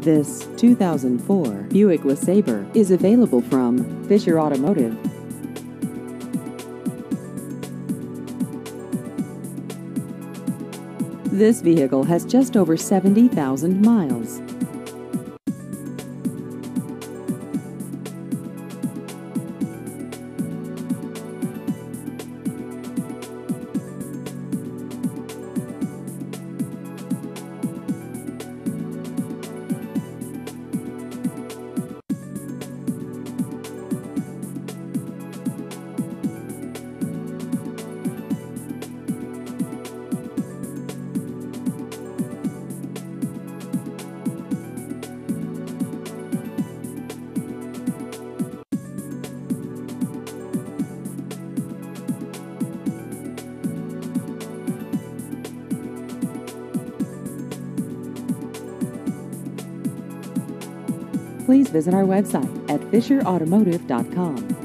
This 2004 Buick LeSabre is available from Fisher Automotive. This vehicle has just over 70,000 miles. Please visit our website at fisherautomotive.com.